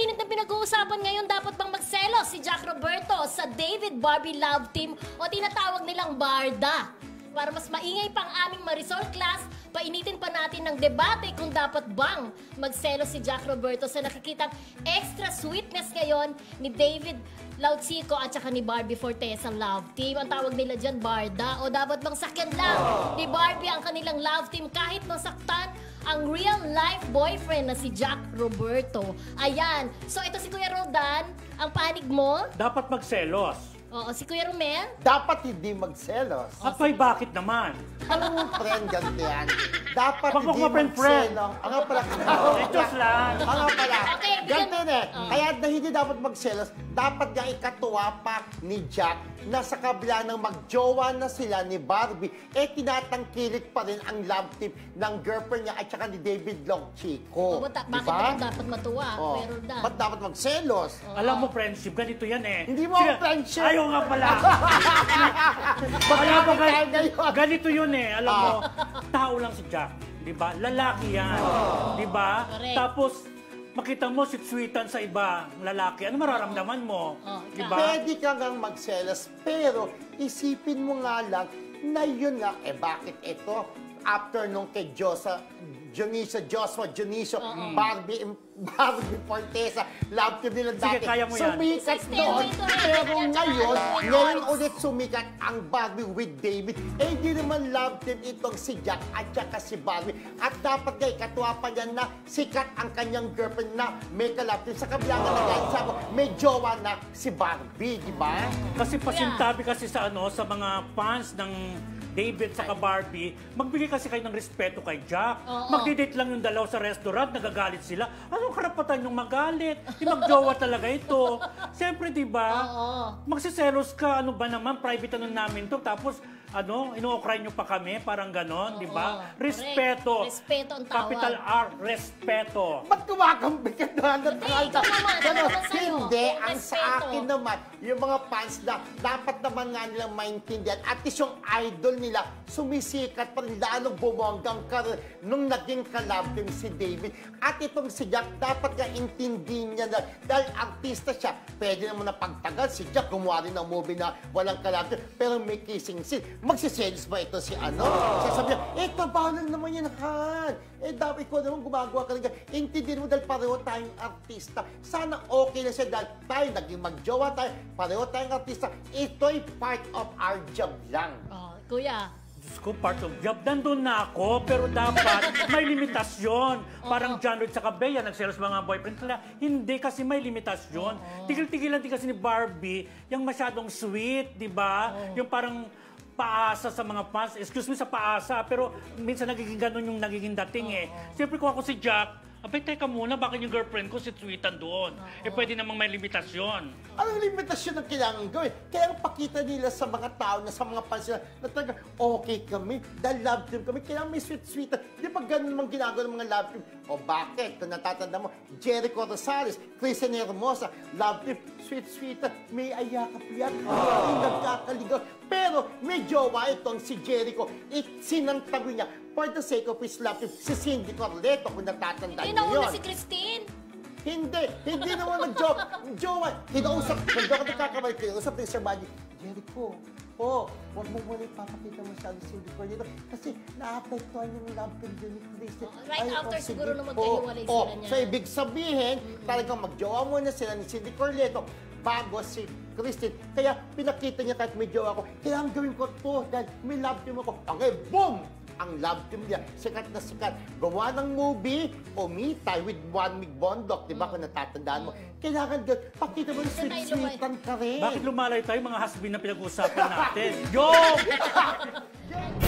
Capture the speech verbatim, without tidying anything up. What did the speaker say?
mainit na pinag-uusapan ngayon, dapat bang magselos si Jack Roberto sa David Barbie love team o tinatawag nilang Barda? Para mas maingay pang aming Marisol class, painitin pa natin ng debate kung dapat bang magselos si Jack Roberto sa nakikitang extra sweetness ngayon ni David Lauchico at saka ni Barbie Forteza love team. Ang tawag nila dyan, Barda. O dapat bang sakyan lang ni Barbie ang kanilang love team kahit masaktan ang real-life boyfriend na si Jack Roberto? Ayan. So ito si Kuya Roldan, ang panig mo? Dapat magselos. Oo, si Kuya Romel? Dapat hindi magselos. Apay, bakit naman? Alam mo, friend, ganito yan. Dapat Wag mo hindi ko friend-friend. magselos. Ang nga pala. Echos lang. Ang nga pala. Okay, Ganito bigyan- eh. Oh. Kaya na hindi dapat magselos, dapat nga ikatuwa pa ni Jack na sa kabila ng magjowa na sila ni Barbie, eh tinatangkilik pa rin ang love team ng girlfriend niya at saka ni David Longchico. Oh, bata- bakit Diba? naman dapat matuwa, Oh. Kuya Roldan? Ba't dapat magselos? Alam mo, friendship, ganito yan eh. Hindi mo Sige, friendship. Ayaw nga pala. Alam mo, tayo gan- ngayon. ganito yun eh. Alam mo, tao lang si Jack. Di ba? Lalaki yan. Di ba? Correct. Tapos, makita mo sweet-sweetan sa iba lalaki. Ano mararamdaman mo? Oh, Di ikaw. ba? Pwede ka ngang magselos, pero isipin mo nga lang na yun nga, eh bakit ito? After nung kay Josa, Dionisio, Joshua, Dionisio, Barbie, Barbie Forteza, love team nila Sige, dati. kaya mo yan. Sumikat Isa, doon. ito, ito, Pero ito, ito, ngayon, ito, ngayon ito. ulit sumikat ang Barbie with David. Eh, hindi naman love team itong si Jack at saka si Barbie. At dapat nga, katuwa pa niyan na sikat ang kanyang girlfriend na may ka-love team. Sa kabila nga na guys, sabi ko, may jowa na si Barbie, di ba? Kasi pasintabi kasi sa ano sa mga fans ng David sa Barbie, magbigay kasi kayo ng respeto kay Jack. Oo. Magdi-date lang yung dalaw sa restaurant, nagagalit sila. Anong karapatan yung magalit? Di magjowa talaga ito. Siyempre, di ba? Oo. Magsiselos ka, ano ba naman, private ano namin to. Tapos, ano, ino-okray nyo pa kami, parang ganon, di ba? Oo. Respeto. Correct. Respeto ang tawag. Capital R, respeto. Ba't kumakambing ka doon? Hindi, ikaw naman. Ano naman sa'yo? Hindi, Kung ang sa respeto. akin naman, yung mga fans na dapat naman nga nilang maintindihan, at least yung idol nila, sumisikat pa rin, lalong bumonggang karir nung naging kalab team si David. At itong si Jack, dapat nga intindihin niya na, dahil artista siya, pwede naman na pagtagal, si Jack gumawa rin ng movie na walang kalab team, pero may kissing scene. Magsiselos ba ito si ano? Sasabi niya, eh, trabaho lang naman yan, Han. Eh, dapat ikaw naman gumagawa ka rin. Intindihin mo dahil pareho tayong artista. Sana okay na siya dahil tayo naging magjowa tayo, pareho tayong artista. Ito'y part of our job lang. Oh, Kuya. Diyos ko, part of job. Nandun na ako, pero dapat may limitasyon. Parang John Lloyd sa Bea, nagselos mga boyfriend nila. Hindi, kasi may limitasyon. Tigil-tigilan din kasi ni Barbie, yung masyadong sweet, di ba? Yung parang paasa sa mga fans. Excuse me sa paasa, pero minsan nagiging ganun yung nagiging dating eh. Siyempre kung ako si Jack, abay, teka muna, bakit yung girlfriend ko si sweetan doon? Eh, pwede namang may limitasyon. Anong limitasyon ang kailangan gawin? Kaya ang pakita nila sa mga tao na sa mga fans nila na talaga okay kami, dahil love team kami, kailangan may sweet-sweet. Di ba ganun mang ginagawa ng mga love team? O bakit? Kung natatanda mo, Jericho Rosales, Christian Hermosa, love team, sweet-sweet, may ayakap yan. Ay, nagkakaligaw. Pero may jowa itong si Jericho. It, sinantabi niya for the sake of his love team, si Cindy Corleto, kung natatanda Hindi niyo yun. nauna si Christine. Hindi, hindi naman nag-joke. Jowa, kinausap, kung doon ka nagkakamali, kinausap ni Sir Buddy, Jericho, oh, huwag mo muna ipapakita mo sa Cindy Corleto kasi naapektuhan yung love team din ni Christy. Oh, right Ay, after oh, siguro sige. nung magkahiwalay Oh, sila oh, niya. so, ibig sabihin, talagang magjowa muna sila ni Cindy Corleto bago si Christine. Kaya pinakita niya kahit may jowa ako, kailangan gawin ko to dahil may love team ako. Okay, boom! Ang love team niya, sikat na sikat. Gawa ng movie, Umitay with Juan Migbondok, di ba kung natatandaan mo? Kailangan gawin, pakita mo yung sweet-sweetan ka rin. Bakit lumalay tayo mga hasbin na pinag-uusapan natin? Yo!